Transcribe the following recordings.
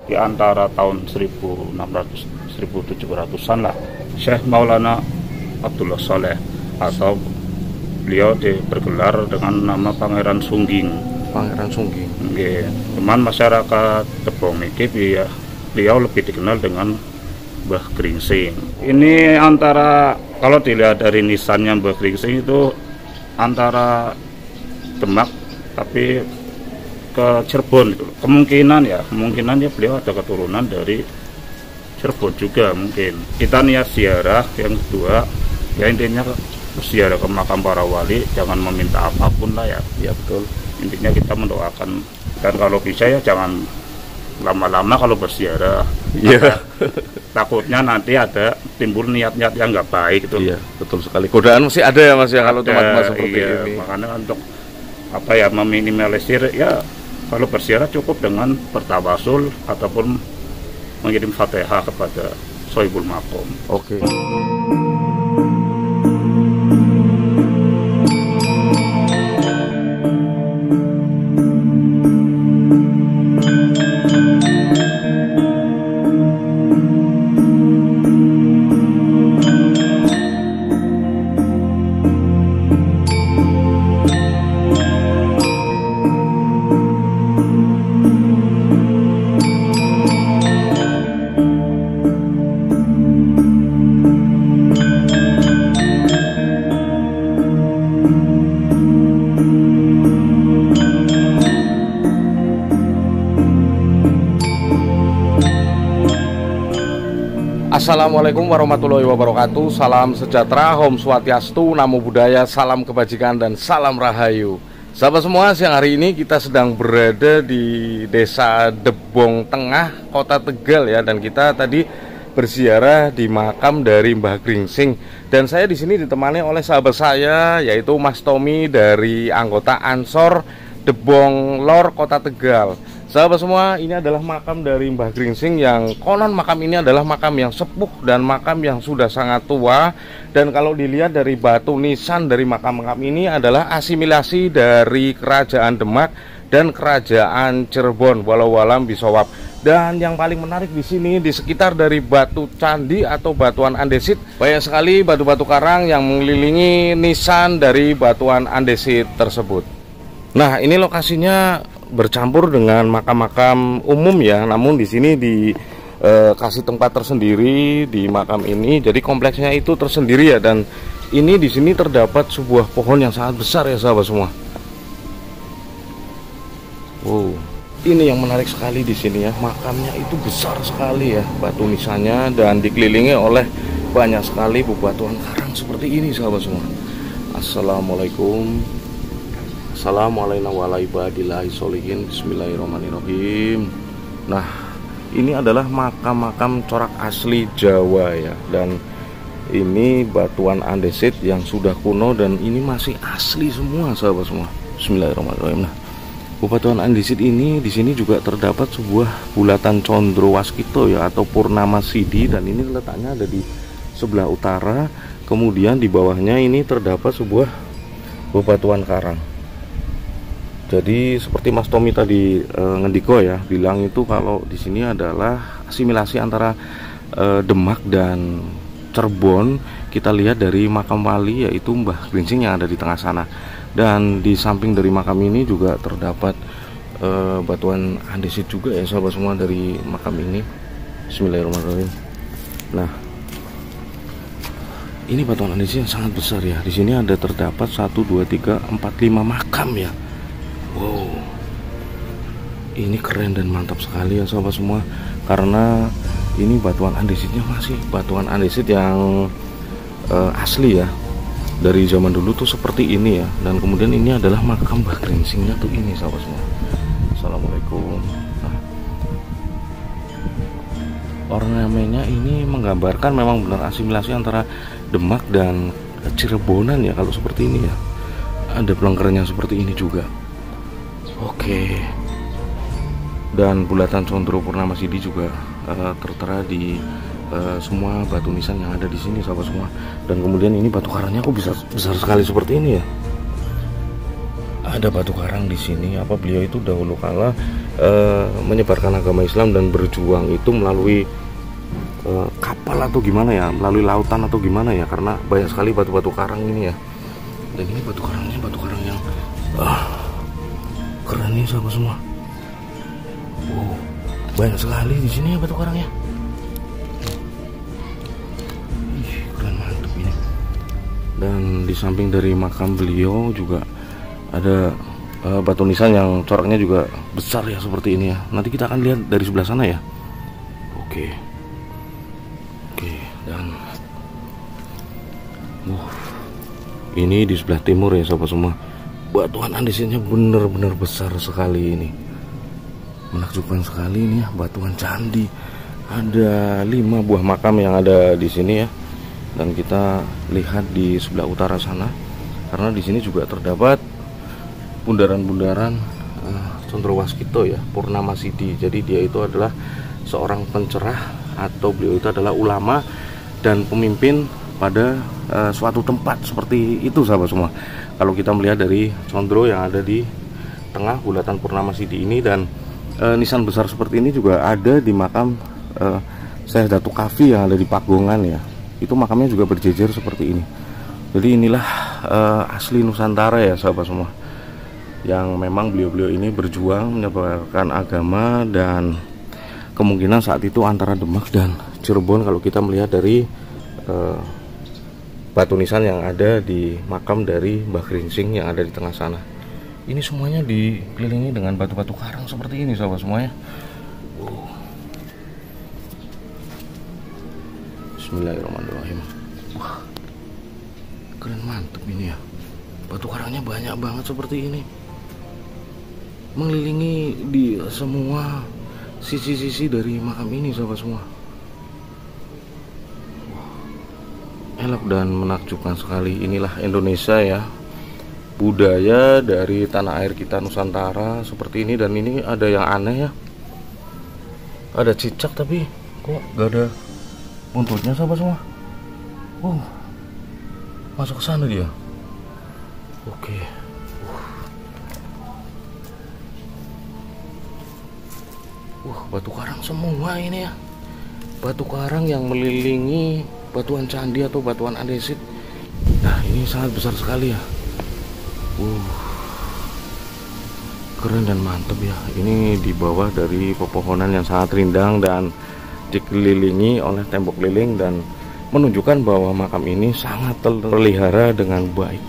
di antara tahun 1600-1700-an lah. Syekh Maulana Abdullah Saleh, atau beliau bergelar dengan nama Pangeran Sungging. Pangeran Sungging. Nggih. Cuman masyarakat Tebong niki beliau lebih dikenal dengan Mbah Gringsing. Ini antara, kalau dilihat dari nisannya Mbah Gringsing itu antara Demak tapi ke Cirebon itu. Kemungkinan ya beliau ada keturunan dari Cirebon juga mungkin. Kita niat ziarah, yang kedua ya intinya ziarah ke makam para wali, jangan meminta apapun lah ya. Ya betul. Intinya kita mendoakan, dan kalau bisa ya jangan lama-lama kalau berziarah. Iya. Takutnya nanti ada timbul niat-niat yang nggak baik itu. Iya, betul sekali. Godaan masih ada ya Mas ya kalau tempat-tempat seperti ini. Makanya untuk meminimalisir ya, kalau berziarah cukup dengan bertawasul ataupun mengirim Fatihah kepada Sohibul Makom. Oke. Assalamualaikum warahmatullahi wabarakatuh. Salam sejahtera, Om Swastiastu, Namo Buddhaya, salam kebajikan dan salam rahayu. Sahabat semua, siang hari ini kita sedang berada di Desa Debong Tengah, Kota Tegal ya, dan kita tadi berziarah di makam dari Mbah Gringsing. Dan saya di sini ditemani oleh sahabat saya, yaitu Mas Tommy dari anggota Ansor Debong Lor Kota Tegal. Sahabat semua, ini adalah makam dari Mbah Gringsing yang konon makam ini adalah makam yang sepuh dan makam yang sudah sangat tua. Dan kalau dilihat dari batu nisan dari makam-makam ini adalah asimilasi dari Kerajaan Demak dan Kerajaan Cirebon, walau alam bisawab. Dan yang paling menarik di sini, di sekitar dari batu candi atau batuan andesit, banyak sekali batu-batu karang yang mengelilingi nisan dari batuan andesit tersebut. Nah, ini lokasinya bercampur dengan makam-makam umum ya, namun di sini dikasih tempat tersendiri di makam ini, jadi kompleksnya itu tersendiri ya. Dan ini di sini terdapat sebuah pohon yang sangat besar ya sahabat semua. Wow, ini yang menarik sekali di sini ya, makamnya itu besar sekali ya, batu nisannya, dan dikelilingi oleh banyak sekali bebatuan karang seperti ini sahabat semua. Assalamualaikum. Assalamualaikum warahmatullahi wabarakatuh. Bismillahirrahmanirrahim. Nah, ini adalah makam-makam corak asli Jawa ya, dan ini batuan andesit yang sudah kuno dan ini masih asli semua sahabat semua. Bismillahirrahmanirrahim. Nah, batuan andesit ini di sini juga terdapat sebuah bulatan condro waskito ya, atau purnama sidi, dan ini letaknya ada di sebelah utara. Kemudian di bawahnya ini terdapat sebuah bebatuan karang. Jadi seperti Mas Tommy tadi ngendiko ya, bilang itu kalau di sini adalah asimilasi antara Demak dan Cirebon. Kita lihat dari makam wali yaitu Mbah Gringsing yang ada di tengah sana. Dan di samping dari makam ini juga terdapat batuan andesit juga ya sahabat semua dari makam ini. Bismillahirrahmanirrahim. Nah, ini batuan andesit yang sangat besar ya. Di sini ada terdapat 1, 2, 3, 4, 5 makam ya. Wow, ini keren dan mantap sekali ya sahabat semua, karena ini batuan andesitnya masih batuan andesit yang asli ya, dari zaman dulu tuh seperti ini ya. Dan kemudian ini adalah makam Mbah Gringsingnya tuh ini sahabat semua. Assalamualaikum. Nah, ornamennya ini menggambarkan memang benar asimilasi antara Demak dan Cirebonan ya, kalau seperti ini ya. Ada pelengkernya seperti ini juga. Oke. Dan bulatan condro purnama sidi juga tertera di semua batu nisan yang ada di sini sahabat semua. Dan kemudian ini batu karangnya kok bisa besar sekali seperti ini ya. Ada batu karang di sini, apa beliau itu dahulu kala menyebarkan agama Islam dan berjuang itu melalui kapal atau gimana ya, melalui lautan atau gimana ya, karena banyak sekali batu-batu karang ini ya. Dan ini batu karangnya batu karang yang keren nih sahabat semua. Wow, banyak sekali di sini ya batu karangnya. Keren, mantep ini. Dan di samping dari makam beliau juga ada batu nisan yang coraknya juga besar ya seperti ini ya. Nanti kita akan lihat dari sebelah sana ya. Oke, dan ini di sebelah timur ya sahabat semua. Batuan andesitnya benar-benar besar sekali ini. Menakjubkan sekali ini ya, batuan candi. Ada 5 buah makam yang ada di sini ya. Dan kita lihat di sebelah utara sana, karena di sini juga terdapat bundaran-bundaran Condrowaskito ya, Purnamasidi. Jadi dia itu adalah seorang pencerah atau beliau itu adalah ulama dan pemimpin pada suatu tempat seperti itu sahabat semua. Kalau kita melihat dari Condro yang ada di tengah bulatan Purnamasidi ini, dan nisan besar seperti ini juga ada di makam Syekh Datuk Kafi yang ada di Pagongan ya. Itu makamnya juga berjejer seperti ini. Jadi inilah asli Nusantara ya sahabat semua, yang memang beliau-beliau ini berjuang menyebarkan agama, dan kemungkinan saat itu antara Demak dan Cirebon kalau kita melihat dari batu nisan yang ada di makam dari Mbah Gringsing yang ada di tengah sana. Ini semuanya dikelilingi dengan batu-batu karang seperti ini sahabat semuanya. Bismillahirrahmanirrahim. Wah, keren, mantep ini ya. Batu karangnya banyak banget seperti ini, mengelilingi di semua sisi-sisi dari makam ini sahabat semua. Elok dan menakjubkan sekali. Inilah Indonesia ya, budaya dari tanah air kita Nusantara seperti ini. Dan ini ada yang aneh ya, ada cicak tapi kok gak ada buntutnya sahabat semua. Masuk ke sana dia. Oke. Batu karang semua ini ya. Batu karang yang melilingi batuan candi atau batuan andesit. Nah, ini sangat besar sekali ya. Keren dan mantep ya. Ini di bawah dari pepohonan yang sangat rindang dan dikelilingi oleh tembok keliling, dan menunjukkan bahwa makam ini sangat terpelihara dengan baik.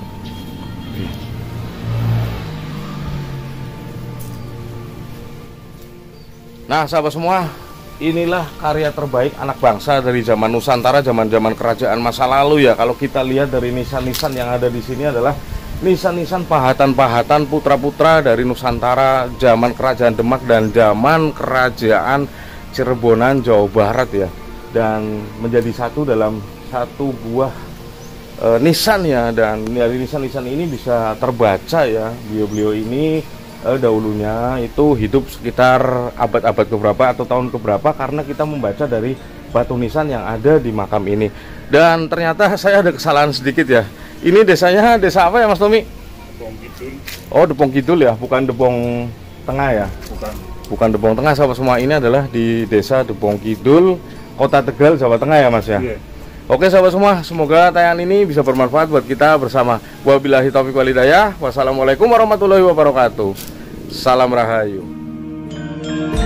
Nah sahabat semua, inilah karya terbaik anak bangsa dari zaman Nusantara, zaman-zaman kerajaan masa lalu ya. Kalau kita lihat dari nisan-nisan yang ada di sini adalah nisan-nisan pahatan-pahatan putra-putra dari Nusantara zaman kerajaan Demak dan zaman kerajaan Cirebonan Jawa Barat ya. Dan menjadi satu dalam satu buah nisan ya. Dan dari nisan-nisan ini bisa terbaca ya, beliau-beliau ini dahulunya itu hidup sekitar abad-abad keberapa atau tahun keberapa, karena kita membaca dari batu nisan yang ada di makam ini. Dan ternyata saya ada kesalahan sedikit ya. Ini desanya desa apa ya Mas Tommy? Depong Kidul. Oh, Depong Kidul ya, bukan Depong Tengah ya? Bukan Depong Tengah sahabat semua. Ini adalah di desa Depong Kidul, Kota Tegal, Jawa Tengah ya Mas ya? Yeah. Oke sahabat semua, semoga tayangan ini bisa bermanfaat buat kita bersama. Wabillahi taufiq wal hidayah. Wassalamualaikum warahmatullahi wabarakatuh. Salam Rahayu.